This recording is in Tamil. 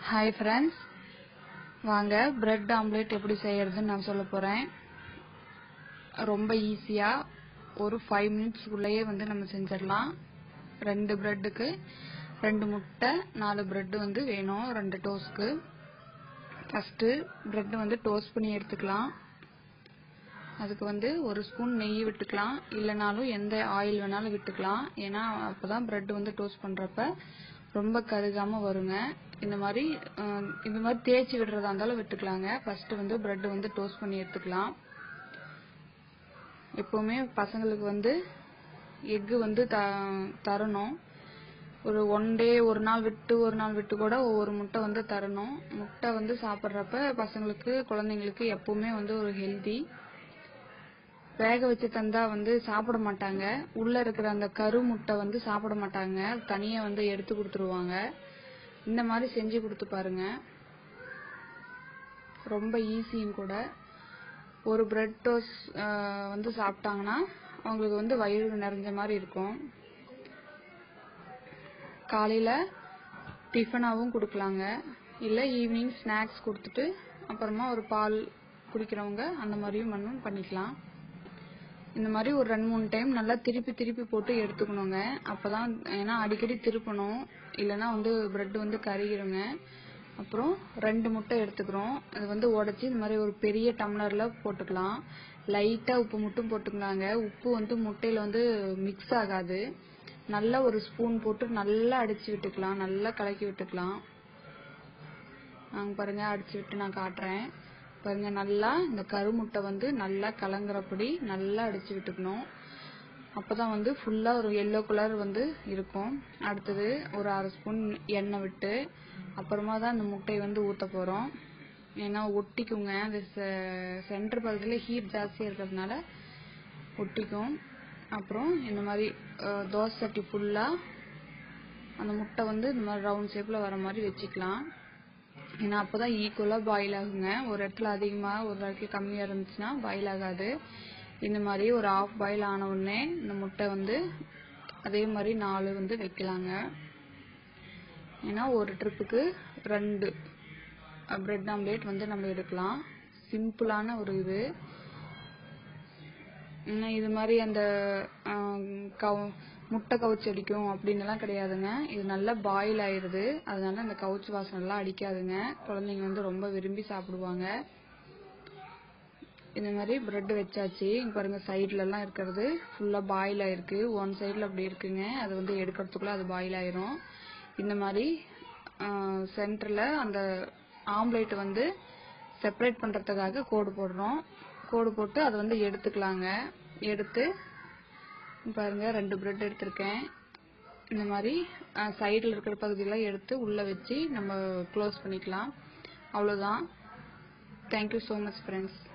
Hi friends, வாங்க பிரெட் ஆம்லெட் எப்படி செய்யறதுன்னு நான் சொல்ல போறேன். ரொம்ப ஈஸியா ஒரு 5 minutes குள்ளேயே வந்து நம்ம செஞ்சிரலாம். 2 பிரெட்டுக்கு 2 முட்டை 4 பிரெட் வந்து வேணும். 2 டோஸ்ட்க்கு. ஃபர்ஸ்ட் பிரெட் வந்து டோஸ்ட் பண்ணி எடுத்துக்கலாம். அதுக்கு வந்து ஒரு ஸ்பூன் நெய் விட்டுக்கலாம். இல்லனாலும் எந்த ஆயில் வேணாலும் விட்டுக்கலாம். ஏன்னா அப்பதான் பிரெட் வந்து டோஸ்ட் பண்றப்ப ரொம்ப கருகாம வருங்க. இந்த மாதிரி தேய்ச்சி விடுறதா இருந்தாலும் விட்டுக்கலாங்க. ஃபர்ஸ்ட் வந்து பிரெட் வந்து டோஸ்ட் பண்ணி எடுத்துக்கலாம். எப்பவுமே பசங்களுக்கு வந்து எக் வந்து தரணும். ஒரு ஒன் டே ஒரு நாள் விட்டு கூட ஒவ்வொரு முட்டை வந்து தரணும். முட்டை வந்து சாப்பிட்றப்ப பசங்களுக்கு குழந்தைங்களுக்கு எப்பவுமே வந்து ஒரு ஹெல்தி. வேக வச்சு தந்தா வந்து சாப்பிட மாட்டாங்க. உள்ள இருக்கிற அந்த கரு முட்டை வந்து சாப்பிட மாட்டாங்க. தனியா வந்து எடுத்து கொடுத்துருவாங்க. இந்த மாதிரி செஞ்சு கொடுத்து பாருங்க. ரொம்ப ஈஸியும் கூட. ஒரு பிரெட் டோஸ்ட் வந்து சாப்பிட்டாங்கன்னா அவங்களுக்கு வந்து வயிறு நிறைஞ்ச மாதிரி இருக்கும். காலையில டிஃபனாவும் கொடுக்கலாங்க. இல்ல ஈவினிங் ஸ்நாக்ஸ் கொடுத்துட்டு அப்புறமா ஒரு பால் குடிக்கிறவங்க அந்த மாதிரியும் பண்ணிக்கலாம். இந்த மாதிரி ஒரு 2-3 டைம் நல்லா திருப்பி போட்டு எடுத்துக்கணுங்க. அப்பதான், ஏன்னா அடிக்கடி திருப்பணும். இல்லைன்னா வந்து பிரெட் வந்து கருகிருங்க. அப்புறம் 2 முட்டை எடுத்துக்கிறோம். அது வந்து உடைச்சி இந்த மாதிரி ஒரு பெரிய டம்ளர்ல போட்டுக்கலாம். லைட்டா உப்பு மட்டும் போட்டுக்கலாங்க. உப்பு வந்து முட்டையில வந்து மிக்ஸ் ஆகாது. நல்லா ஒரு ஸ்பூன் போட்டு நல்லா அடிச்சு விட்டுக்கலாம். நல்லா கலக்கி விட்டுக்கலாம். நாங்க பாருங்க அடிச்சு விட்டு நான் காட்டுறேன் பாருங்க. நல்லா இந்த கருமுட்டை வந்து நல்லா கலங்குறபடி நல்லா அடிச்சு விட்டுக்கணும். அப்பதான் வந்து ஃபுல்லா ஒரு எல்லோ கலர் வந்து இருக்கும். அடுத்தது ஒரு 1/2 ஸ்பூன் எண்ணெய் விட்டு அப்புறமா தான் இந்த முட்டையை வந்து ஊத்த போறோம். ஏன்னா ஒட்டிக்குங்க. அந்த சென்டர் பகுதியில ஹீட் ஜாஸ்தியா இருக்கிறதுனால ஒட்டிக்கும். அப்புறம் இந்த மாதிரி தோசை சட்டி ஃபுல்லா அந்த முட்டை வந்து இந்த மாதிரி ரவுண்ட் ஷேப்ல வர மாதிரி வச்சுக்கலாம். ஏன்னா அப்பதான் ஈக்குவலா பாயில் ஆகுங்க. ஒரு இடத்துல அதிகமா ஒரு இடத்துல கம்மியா இருந்துச்சுன்னா பாயில் ஆகாது. இந்த மாதிரி ஒரு ஆஃப் பாயில் ஆன உடனே இந்த முட்டை வந்து அதே மாதிரி 4 வந்து வைக்கலாங்க. ஏன்னா ஒரு ட்ரிப்புக்கு 2 பிரெட் ஆம்லேட் வந்து நம்ம எடுக்கலாம். சிம்பிளான ஒரு இது மாதிரி அந்த முட்டை கவுச்சி அடிக்கும் அப்படின்னு எல்லாம் கிடையாதுங்க. இது நல்லா பாயில் ஆயிருது. அதனால அந்த கவுச்சி வாசனை எல்லாம் அடிக்காதுங்க. குழந்தைங்க வந்து ரொம்ப விரும்பி சாப்பிடுவாங்க. இந்த மாதிரி பிரெட் வச்சாச்சு. இங்க பாருங்க சைட்ல எல்லாம் இருக்கிறது ஃபுல்லா பாயில் ஆயிருக்கு. ஒன் சைட்ல அப்படி இருக்குங்க. அது வந்து எடுக்கிறதுக்குள்ள அது பாயில் ஆயிரும். இந்த மாதிரி சென்டர்ல அந்த ஆம்லேட் வந்து செப்பரேட் பண்றதுக்காக கோடு போடுறோம். கோடு போட்டு அதை வந்து எடுத்துக்கலாங்க. எடுத்து பாருங்க 2 பிரெட் எடுத்திருக்கேன். இந்த மாதிரி சைடுல இருக்கிற பகுதியெல்லாம் எடுத்து உள்ள வச்சு நம்ம க்ளோஸ் பண்ணிக்கலாம். அவ்வளவுதான். Thank you so much friends.